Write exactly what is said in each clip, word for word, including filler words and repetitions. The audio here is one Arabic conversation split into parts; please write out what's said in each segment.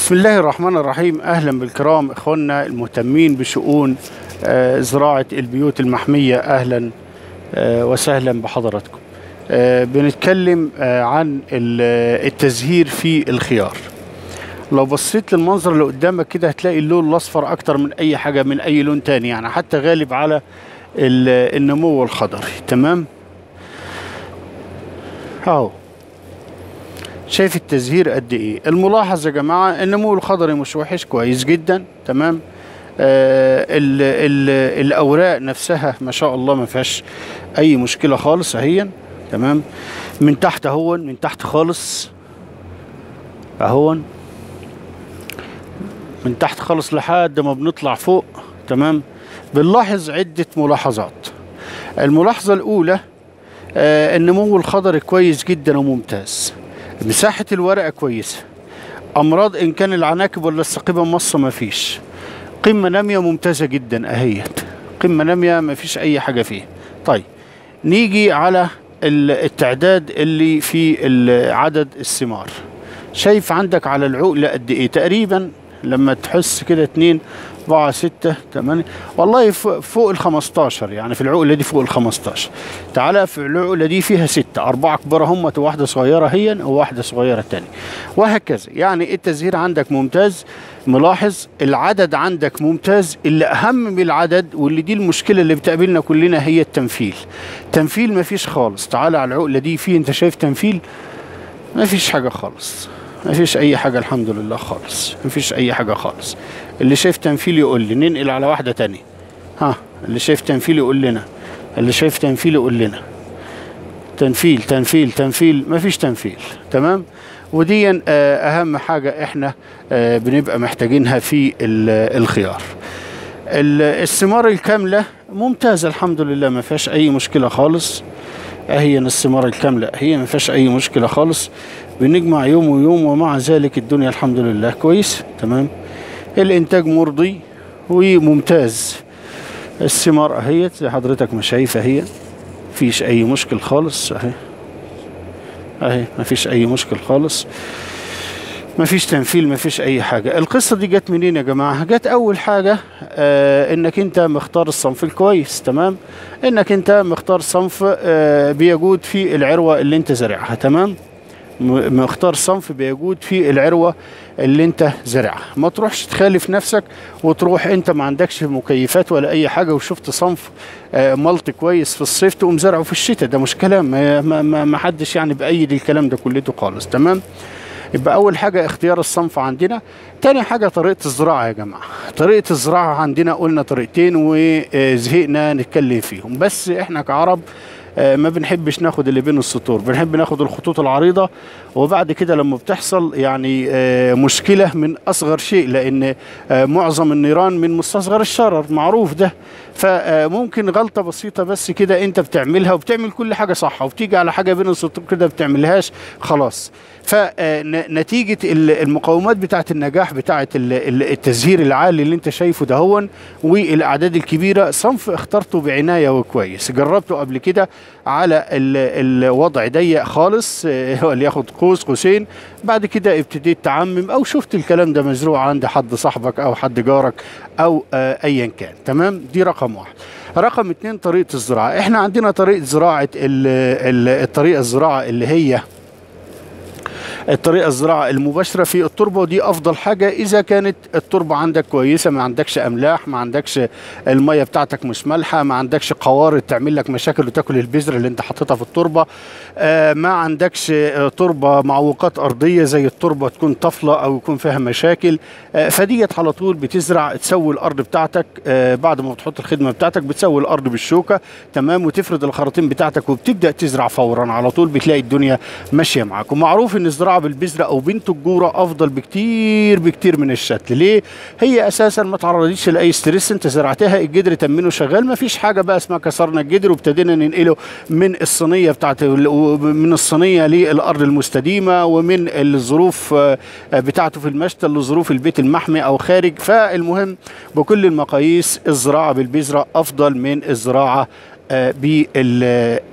بسم الله الرحمن الرحيم. أهلا بالكرام إخواننا المهتمين بشؤون آه زراعة البيوت المحمية. أهلا آه وسهلا بحضراتكم. آه بنتكلم آه عن التزهير في الخيار. لو بصيت للمنظر اللي قدامك كده هتلاقي اللون الأصفر أكتر من أي حاجة من أي لون تاني، يعني حتى غالب على النمو الخضري. تمام اهو شايف التزهير قد ايه. الملاحظ يا جماعه النمو الخضري مش وحش، كويس جدا. تمام آه ال ال الاوراق نفسها ما شاء الله ما فيهاش اي مشكله خالص اهيا. تمام من تحت اهون، من تحت خالص اهون، من تحت خالص لحد ما بنطلع فوق. تمام بنلاحظ عده ملاحظات. الملاحظه الاولى آه النمو الخضري كويس جدا وممتاز، مساحة الورقة كويسة، أمراض إن كان العناكب ولا السقيبة مصة مفيش، قمة نامية ممتازة جدا أهيت، قمة نامية مفيش أي حاجة فيها. طيب نيجي على التعداد اللي في عدد الثمار. شايف عندك على العقلة قد إيه تقريبا؟ لما تحس كده اتنين أربعة ستة تمانية، والله فوق ال خمستاشر، يعني في العقلة دي فوق ال خمستاشر. تعالى في العقلة دي فيها ستة، أربعة كبار هم وواحدة صغيرة هي وواحدة صغيرة تانية، وهكذا. يعني التزهير عندك ممتاز. ملاحظ العدد عندك ممتاز. اللي أهم من العدد واللي دي المشكلة اللي بتقابلنا كلنا هي التنفيل. تنفيل مفيش خالص. تعالى على العقلة دي، في أنت شايف تنفيل؟ مفيش حاجة خالص، مفيش أي حاجة الحمد لله خالص، مفيش أي حاجة خالص. اللي شايف تنفيل يقول لي. ننقل على واحدة تانية. ها اللي شايف تنفيل يقول لنا، اللي شايف تنفيل يقول لنا. تنفيل تنفيل تنفيل مفيش تنفيل. تمام ودي أهم حاجة إحنا بنبقى محتاجينها في الخيار. الثمار الكاملة ممتازة الحمد لله، ما فيهاش أي مشكلة خالص. أهي الثمار الكاملة هي ما فيهاش أي مشكلة خالص. بنجمع يوم ويوم ومع ذلك الدنيا الحمد لله كويس. تمام الإنتاج مرضي وممتاز. الثمار أهيت زي حضرتك ما شايفة، هي مفيش أي مشكل خالص. أهي أهي مفيش أي مشكل خالص، مفيش تنفيل، مفيش أي حاجة. القصة دي جت منين يا جماعة؟ جت أول حاجة آه إنك أنت مختار الصنف الكويس. تمام إنك أنت مختار صنف آه بيجود في العروة اللي أنت زارعها. تمام مختار صنف بيجود في العروة اللي انت زرعها. ما تروحش تخالف نفسك وتروح انت ما عندكش مكيفات ولا اي حاجة وشفت صنف آه ملط كويس في الصيف تقوم زرعه في الشتاء. ده مش كلام، ما, ما, ما حدش يعني بأيد الكلام ده كلته خالص. تمام يبقى اول حاجة اختيار الصنف عندنا. تاني حاجة طريقة الزراعة يا جماعة. طريقة الزراعة عندنا قلنا طريقتين وزهقنا نتكلم فيهم، بس احنا كعرب ما بنحبش ناخد اللي بين السطور، بنحب ناخد الخطوط العريضة. وبعد كده لما بتحصل يعني مشكلة من أصغر شيء، لأن معظم النيران من مستصغر الشرر، معروف ده. فممكن غلطة بسيطة بس كده أنت بتعملها وبتعمل كل حاجة صح وبتيجي على حاجة بين السطور كده بتعملهاش خلاص. فنتيجة المقومات بتاعة النجاح بتاعة التزهير العالي اللي انت شايفه دهون والأعداد الكبيرة، صنف اخترته بعناية وكويس. جربته قبل كده على الوضع ضيق خالص، هو اللي ياخد قوس قوسين. بعد كده ابتديت تعمم او شفت الكلام ده مزروع عند حد صاحبك او حد جارك او ايا كان. تمام دي رقم واحد. رقم اتنين طريقة الزراعة. احنا عندنا طريقة زراعة الطريقة الزراعة اللي هي الطريقة الزراعة المباشرة في التربة، ودي أفضل حاجة إذا كانت التربة عندك كويسة، ما عندكش أملاح، ما عندكش المية بتاعتك مش مالحة، ما عندكش قوارض تعمل لك مشاكل وتاكل البذرة اللي أنت حطيتها في التربة، آه ما عندكش آه تربة معوقات أرضية زي التربة تكون طفلة أو يكون فيها مشاكل. آه فديت على طول بتزرع، تسوي الأرض بتاعتك آه بعد ما بتحط الخدمة بتاعتك، بتسوي الأرض بالشوكة. تمام وتفرد الخراطيم بتاعتك وبتبدأ تزرع فورا على طول، بتلاقي الدنيا ماشية معاك. ومعروف إن الزراعة بالبذرة او بنت الجوره افضل بكتير بكتير من الشتل. ليه؟ هي اساسا ما تعرضتش لاي ستريس، انت زرعتها الجدر تمنه شغال، ما فيش حاجه بقى اسمها كسرنا الجدر وابتدينا ننقله من الصينيه بتاعت من الصينيه للارض المستديمه ومن الظروف بتاعته في المشتل لظروف البيت المحمي او خارج. فالمهم بكل المقاييس الزراعه بالبذره افضل من الزراعه بالبنت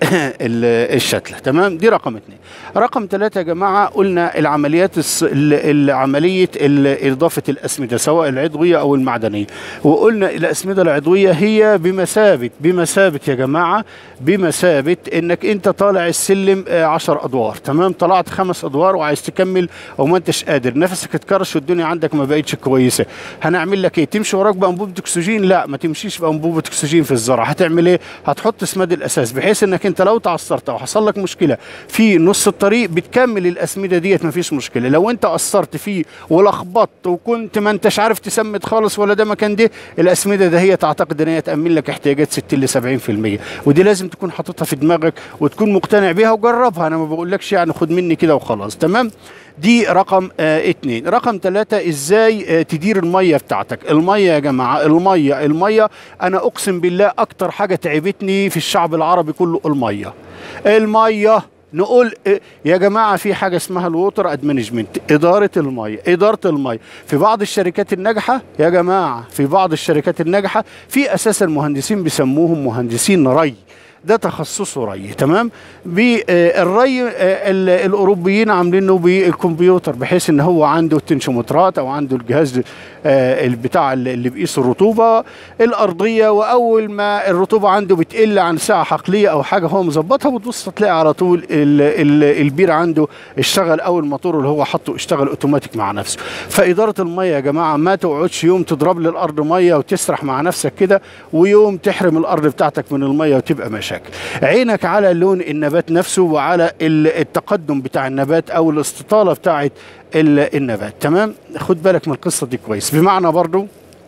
الشتله. تمام، دي رقم اثنين. رقم ثلاثة يا جماعه، قلنا العمليات عمليه اضافه الاسمده سواء العضويه او المعدنيه، وقلنا الاسمده العضويه هي بمثابه بمثابه يا جماعه بمثابه انك انت طالع السلم عشر ادوار، تمام، طلعت خمس ادوار وعايز تكمل وما انتش قادر، نفسك اتكرش والدنيا عندك ما بقتش كويسه، هنعمل لك ايه؟ تمشي وراك بانبوبه اكسجين؟ لا، ما تمشيش بانبوبه اكسجين في الزرع. هتعمل ايه؟ هتحط اسماد الاساس، بحيث انك انت لو تعثرت او حصل لك مشكله في نص الطريق بتكمل الاسمده ديت، ما فيش مشكله. لو انت قصرت فيه ولخبطت وكنت ما انتش عارف تسمد خالص ولا ده مكان ده، الاسمده ده هي تعتقد ان هي تامن لك احتياجات ستين ل سبعين في المية، ودي لازم تكون حاططها في دماغك وتكون مقتنع بيها وجربها. انا ما بقولكش يعني خد مني كده وخلاص. تمام، دي رقم آه اتنين. رقم ثلاثة، ازاي آه تدير المية بتاعتك. المية يا جماعة، المية المية انا اقسم بالله اكتر حاجة تعبتني في الشعب العربي كله المية. المية نقول يا جماعة في حاجة اسمها الووتر ادمنجمنت، إدارة المية، إدارة المية. في بعض الشركات الناجحة يا جماعة، في بعض الشركات الناجحة في أساسا مهندسين بيسموهم مهندسين ري، ده تخصصه ري. تمام، بالري الاوروبيين عاملينه بالكمبيوتر، بحيث ان هو عنده التنشومترات او عنده الجهاز البتاع اللي بيقيس الرطوبه الارضيه، واول ما الرطوبه عنده بتقل عن ساعه حقليه او حاجه هو مظبطها، بتبص تلاقي على طول البير عنده اشتغل، او الموتور اللي هو حاطه اشتغل اوتوماتيك مع نفسه. فاداره الميه يا جماعه، ما تقعدش يوم تضرب للارض ميه وتسرح مع نفسك كده، ويوم تحرم الارض بتاعتك من الميه وتبقى ماشي. عينك على لون النبات نفسه وعلى التقدم بتاع النبات او الاستطالة بتاعت النبات. تمام، خد بالك من القصة دي كويس. بمعنى برضو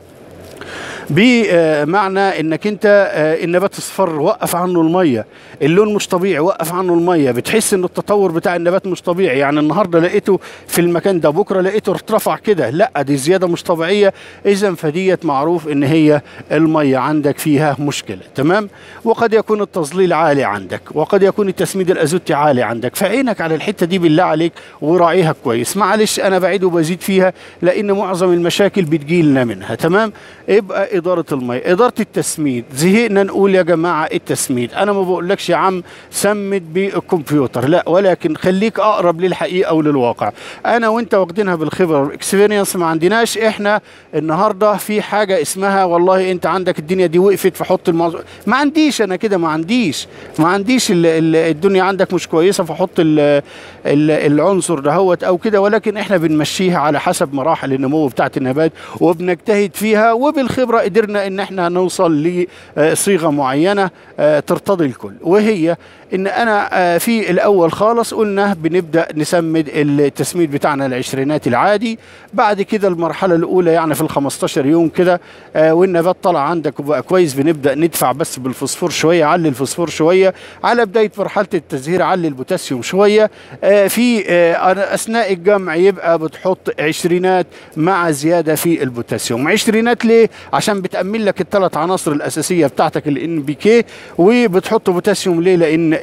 بمعنى انك انت النبات اصفر وقف عنه الميه، اللون مش طبيعي وقف عنه الميه، بتحس ان التطور بتاع النبات مش طبيعي، يعني النهارده لقيته في المكان ده بكره لقيته ارتفع كده، لا دي زياده مش طبيعيه، اذا فديت معروف ان هي الميه عندك فيها مشكله. تمام، وقد يكون التظليل عالي عندك، وقد يكون التسميد الازوتي عالي عندك، فعينك على الحته دي بالله عليك وراعيها كويس. معلش انا بعيد وبزيد فيها لان معظم المشاكل بتجيلنا منها. تمام، يبقى إدارة المية. إدارة التسميد، زهقنا نقول يا جماعة التسميد، أنا ما بقولكش يا عم سمد بالكمبيوتر، لا، ولكن خليك أقرب للحقيقة وللواقع. أنا وأنت واخدينها بالخبرة والإكسبيرينس، ما عندناش إحنا النهاردة في حاجة اسمها والله أنت عندك الدنيا دي وقفت فحط الموضوع، ما عنديش أنا كده، ما عنديش ما عنديش ال ال الدنيا عندك مش كويسة فحط ال ال العنصر دهوت أو كده، ولكن إحنا بنمشيها على حسب مراحل النمو بتاعت النبات وبنجتهد فيها، وبالخبرة قدرنا ان احنا نوصل لصيغه معينه ترتضي الكل، وهي ان انا في الاول خالص قلنا بنبدا نسمد التسميد بتاعنا العشرينات العادي، بعد كده المرحله الاولى يعني في الخمستاشر يوم كده والنبات طلع عندك وبقى كويس، بنبدا ندفع بس بالفوسفور شويه، علي الفوسفور شويه، على بدايه مرحله التزهير علي البوتاسيوم شويه، في اثناء الجمع يبقى بتحط عشرينات مع زياده في البوتاسيوم. عشرينات ليه؟ عشان بتأمن لك الثلاث عناصر الأساسية بتاعتك ال إن بي كي، وبتحط بوتاسيوم ليه؟ لأن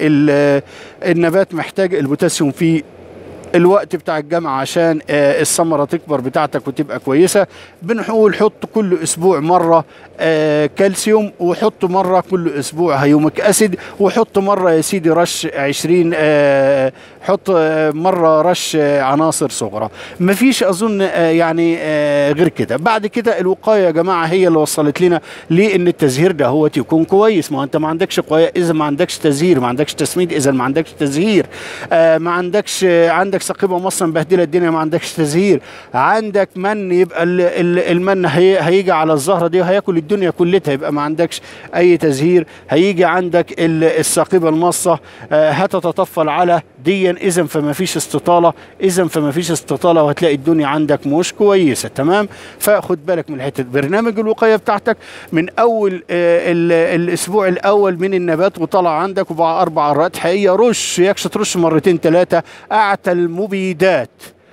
النبات محتاج البوتاسيوم في الوقت بتاع الجمع عشان آه الثمره تكبر بتاعتك وتبقى كويسه. بنقول حط كل اسبوع مره آه كالسيوم، وحط مره كل اسبوع هيوميك اسيد، وحط مره يا سيدي رش عشرين آه حط آه مره رش آه عناصر صغرى. مفيش اظن آه يعني آه غير كده. بعد كده الوقايه يا جماعه هي اللي وصلت لنا لان التزهير ده هو يكون كويس. ما انت ما عندكش وقايه اذا ما عندكش تزهير، ما عندكش تسميد اذا ما عندكش تزهير، آه ما عندكش آه عندك سقيبه مصر مبهدله الدنيا ما عندكش تزهير، عندك من يبقى ال ال المن هي هيجي على الزهره دي وهياكل الدنيا كلها، يبقى ما عندكش اي تزهير. هيجي عندك السقيبه المصه آه هتتطفل على ديا، اذا فما فيش استطاله، اذا فما فيش استطاله وهتلاقي الدنيا عندك مش كويسه. تمام، فخد بالك من حته برنامج الوقايه بتاعتك من اول آه الاسبوع الاول من النبات وطلع عندك وبقى اربع مرات حقيقيه، رش يكش ترش مرتين ثلاثه اعتى المبيدات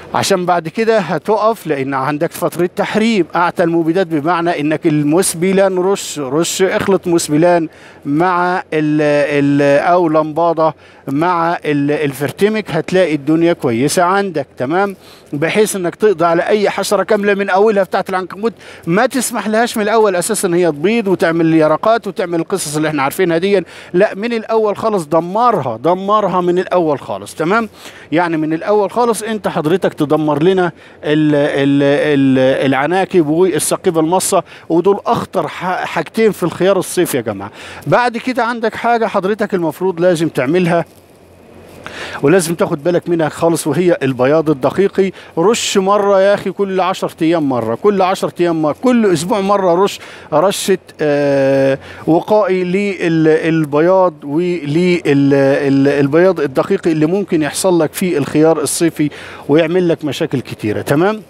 عشان بعد كده هتقف، لان عندك فترة تحريم. اعتى المبيدات بمعنى انك المسبلان رش رش اخلط مسبلان مع ال ال او لمبادة مع ال الفرتمك، هتلاقي الدنيا كويسة عندك تمام، بحيث انك تقضي على اي حشرة كاملة من اولها بتاعت العنكبوت. ما تسمح لهاش من الاول اساسا هي تبيض وتعمل يرقات وتعمل القصص اللي احنا عارفينها دي، لا من الاول خالص دمرها دمرها من الاول خالص تمام. يعني من الاول خالص انت حضرتك تدمر لنا ال ال ال العناكب والسقيبه المصه، ودول اخطر حاجتين في الخيار الصيف يا جماعه. بعد كده عندك حاجه حضرتك المفروض لازم تعملها ولازم تاخد بالك منها خالص، وهي البياض الدقيقي. رش مره يا اخي كل عشرة ايام مره، كل عشرة ايام مره، كل اسبوع مره رش رشه آه وقائي للبياض وللبياض الدقيقي اللي ممكن يحصل لك في الخيار الصيفي ويعمل لك مشاكل كتيره تمام.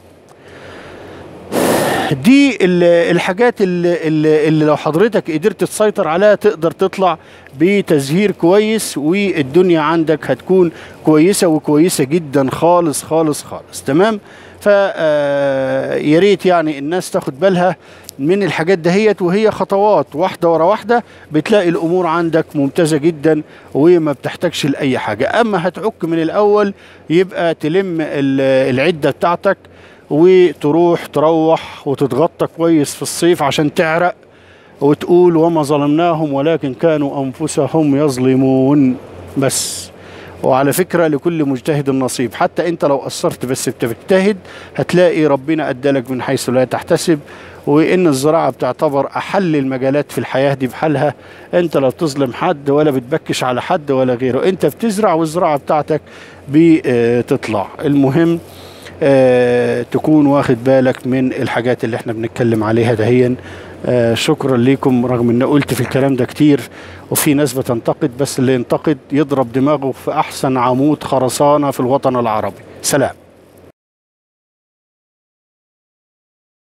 دي الحاجات اللي, اللي لو حضرتك قدرت تسيطر عليها تقدر تطلع بتزهير كويس، والدنيا عندك هتكون كويسة وكويسة جدا خالص خالص خالص تمام. فيا ريت يعني الناس تاخد بالها من الحاجات دهيت، وهي خطوات واحدة ورا واحدة بتلاقي الأمور عندك ممتازة جدا وما بتحتاجش لأي حاجة. أما هتعك من الأول يبقى تلم العدة بتاعتك وتروح تروح وتتغطى كويس في الصيف عشان تعرق وتقول وما ظلمناهم ولكن كانوا أنفسهم يظلمون بس. وعلى فكرة لكل مجتهد نصيب، حتى انت لو قصرت بس بتجتهد هتلاقي ربنا أدالك من حيث لا تحتسب. وإن الزراعة بتعتبر أحل المجالات في الحياة دي بحالها. انت لا بتظلم حد ولا بتبكش على حد ولا غيره، انت بتزرع والزراعة بتاعتك بتطلع. المهم آه تكون واخد بالك من الحاجات اللي احنا بنتكلم عليها دهيا. آه شكرا لكم، رغم ان قلت في الكلام ده كتير وفي ناس بتنتقد، بس اللي ينتقد يضرب دماغه في احسن عمود خرسانة في الوطن العربي. سلام.